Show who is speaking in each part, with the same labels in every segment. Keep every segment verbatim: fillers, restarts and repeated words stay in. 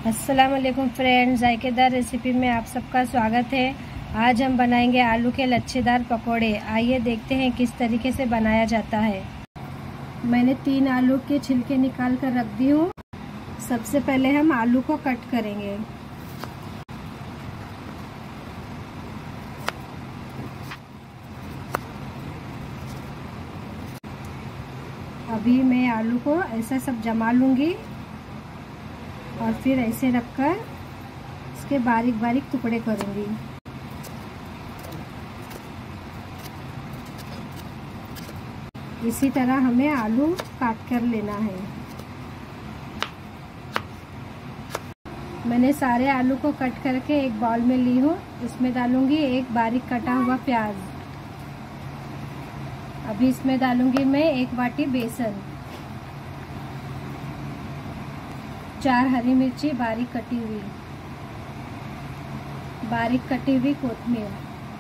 Speaker 1: अस्सलाम वालेकुम friends, जायकेदार recipe में आप सबका स्वागत है। आज हम बनाएंगे आलू के लच्छेदार पकोड़े। आइए देखते हैं किस तरीके से बनाया जाता है। मैंने तीन आलू के छिलके निकाल कर रख दी हूँ। सबसे पहले हम आलू को कट करेंगे। अभी मैं आलू को ऐसा सब जमा लूँगी और फिर ऐसे रखकर इसके बारीक बारीक टुकड़े करूँगी। इसी तरह हमें आलू काट कर लेना है। मैंने सारे आलू को कट करके एक बाउल में ली हूँ। इसमें डालूंगी एक बारीक कटा हुआ प्याज। अभी इसमें डालूंगी मैं एक वाटी बेसन, चार हरी मिर्ची बारीक कटी हुई, बारीक कटी हुई कोतमीर,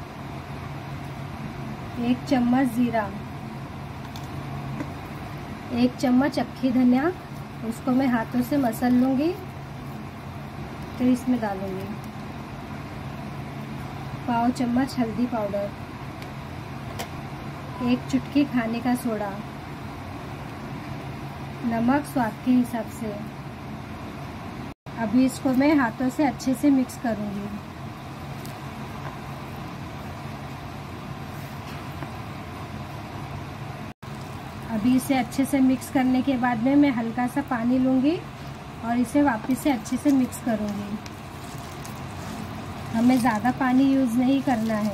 Speaker 1: एक चम्मच जीरा, एक चम्मच अक्खी धनिया। उसको मैं हाथों से मसल लूँगी। फिर इसमें डालूँगी पाव चम्मच हल्दी पाउडर, एक चुटकी खाने का सोडा, नमक स्वाद के हिसाब से। अभी इसको मैं हाथों से अच्छे से मिक्स करूँगी। अभी इसे अच्छे से मिक्स करने के बाद में मैं हल्का सा पानी लूँगी और इसे वापस से अच्छे से मिक्स करूँगी। हमें ज़्यादा पानी यूज़ नहीं करना है।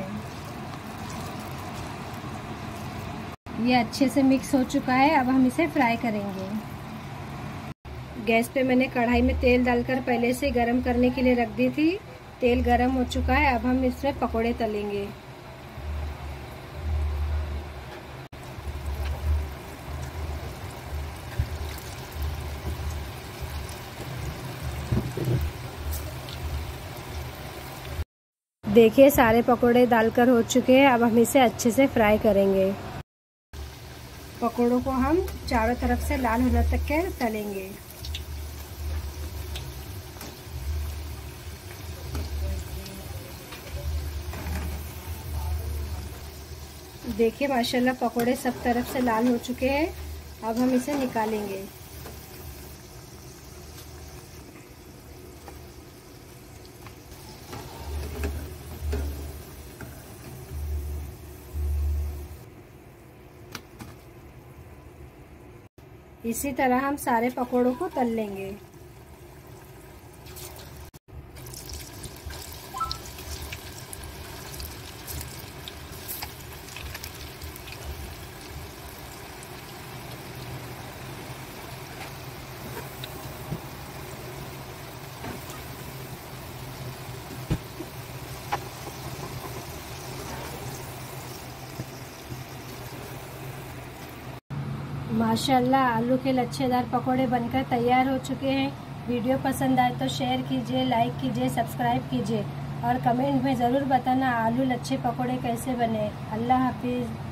Speaker 1: ये अच्छे से मिक्स हो चुका है। अब हम इसे फ्राई करेंगे। गैस पे मैंने कढ़ाई में तेल डालकर पहले से गरम करने के लिए रख दी थी। तेल गरम हो चुका है। अब हम इसमें पकोड़े तलेंगे। देखिए सारे पकोड़े डालकर हो चुके हैं। अब हम इसे अच्छे से फ्राई करेंगे। पकोड़ों को हम चारों तरफ से लाल होने तक के तलेंगे। देखिए माशाल्लाह पकोड़े सब तरफ से लाल हो चुके हैं। अब हम इसे निकालेंगे। इसी तरह हम सारे पकोड़ों को तल लेंगे। माशाल्लाह आलू के लच्छेदार पकोड़े बनकर तैयार हो चुके हैं। वीडियो पसंद आए तो शेयर कीजिए, लाइक कीजिए, सब्सक्राइब कीजिए और कमेंट में ज़रूर बताना आलू लच्छे पकोड़े कैसे बने। अल्लाह हाफिज़।